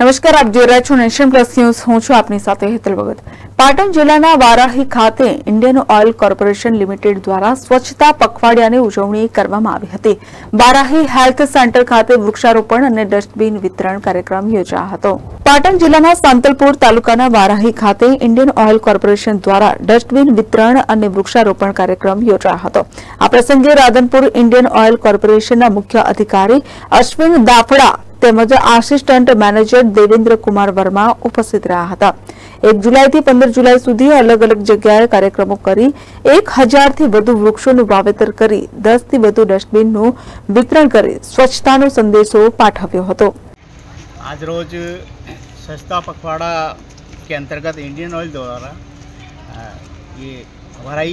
નમસ્કાર, આપ જોઈ રહ્યા છો નેશન પ્લસ ન્યૂઝ। હું છું આપની સાથે હેતલ ભગત। પાટણ જિલ્લાના વારાહી ખાતે ઇન્ડિયન ઓઇલ કોર્પોરેશન લિમિટેડ દ્વારા સ્વચ્છતા પખવાડિયાની ઉજવણી કરવામાં આવી હતી। વારાહી હેલ્થ સેન્ટર ખાતે વૃક્ષારોપણ અને ડસ્ટબિન વિતરણ કાર્યક્રમ યોજાયો હતો। પાટણ જિલ્લાના સાંતલપુર તાલુકાના વારાહી ખાતે ઇન્ડિયન ઓઇલ કોર્પોરેશન દ્વારા ડસ્ટબિન વિતરણ અને વૃક્ષારોપણ કાર્યક્રમ યોજાયો હતો। આ પ્રસંગે રાધનપુર ઇન્ડિયન ઓઇલ કોર્પોરેશનના મુખ્ય અધિકારી અશ્વિન દાફડા તેમજ આસિસ્ટન્ટ મેનેજર દેવેન્દ્ર કુમાર વર્મા ઉપસ્થિત રહ્યા હતા। 1 જુલાઈથી 15 જુલાઈ સુધી અલગ અલગ જગ્યાએ કાર્યક્રમો કરી 1000 થી વધુ વૃક્ષોનું વાવેતર કરી 10 થી વધુ ડસ્ટબિનનું વિતરણ કરી સ્વચ્છતાનો સંદેશો પાઠવ્યો હતો। आज रोज स्वच्छता पखवाड़ा के अंतर्गत इंडियन ऑयल द्वारा ये वाराही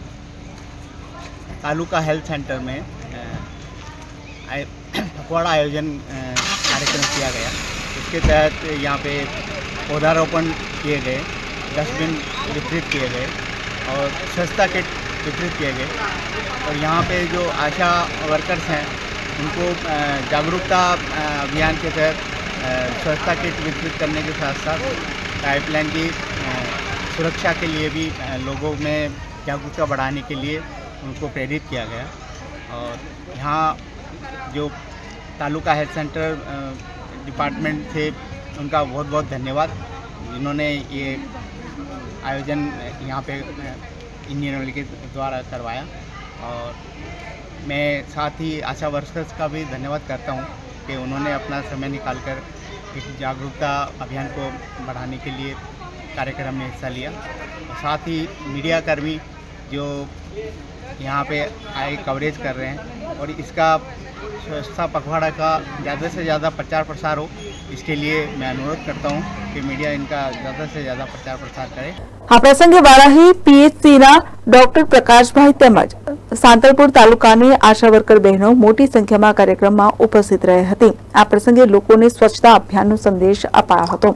तालुका हेल्थ सेंटर में पखवाड़ा आयोजन कार्यक्रम किया गया। इसके तहत यहाँ पे पौधारोपण किए गए, डस्टबिन वितरित किए गए और स्वच्छता किट वितरित किए गए। और यहाँ पे जो आशा वर्कर्स हैं उनको जागरूकता अभियान के तहत स्वच्छता किट वितरित करने के साथ साथ पाइपलाइन की सुरक्षा के लिए भी लोगों में जागरूकता बढ़ाने के लिए उनको प्रेरित किया गया। और यहाँ जो तालुका हेल्थ सेंटर डिपार्टमेंट थे उनका बहुत बहुत धन्यवाद, जिन्होंने ये आयोजन यहाँ पे इंडियन ऑयल के द्वारा करवाया। और मैं साथ ही आशा वर्कर्स का भी धन्यवाद करता हूँ कि उन्होंने अपना समय निकालकर एक जागरूकता अभियान को बढ़ाने के लिए कार्यक्रम में हिस्सा लिया। और साथ ही मीडिया कर्मी जो यहाँ पे आए कवरेज कर रहे हैं और इसका स्वच्छता पखवाड़ा का ज़्यादा से ज़्यादा प्रचार प्रसार हो, इसके लिए मैं अनुरोध करता हूँ कि मीडिया इनका ज़्यादा से ज़्यादा प्रचार प्रसार करे। आ प्रसंगे वाराही पीएचसीना डॉक्टर प्रकाशभाई तेमज सांतलपुर तालुकानी आशा वर्कर बहनों मोटी संख्या में कार्यक्रम में उपस्थित रही हती। आ प्रसंगे लोकोने स्वच्छता अभियान संदेश अपायो हतो।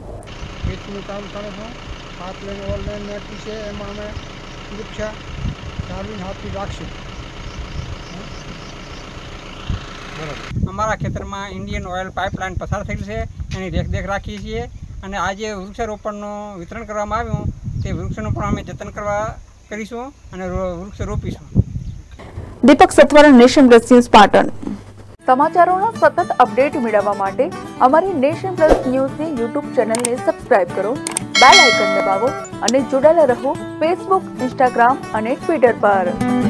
અમારા ખેતરમાં ઇન્ડિયન ઓઇલ પાઇપલાઇન પસાર થયેલી છે, એની દેખરેખ રાખીએ છીએ અને આજે વૃક્ષારોપણનું વિતરણ કરવામાં આવ્યું તે વૃક્ષોનું પણ અમે જતન કરવા કરીશું અને વૃક્ષ રોપીશું। Deepak Sathwara, nation plus news, Patan. સમાચારોના સતત અપડેટ મેળવવા માટે અમારી નેશન પ્લસ ન્યૂઝની યુટ્યુબ ચેનલને સબસ્ક્રાઇબ કરો, બેલ આઇકન દબાવો અને જોડાયેલા રહો ફેસબુક, ઇન્સ્ટાગ્રામ અને ટ્વિટર પર।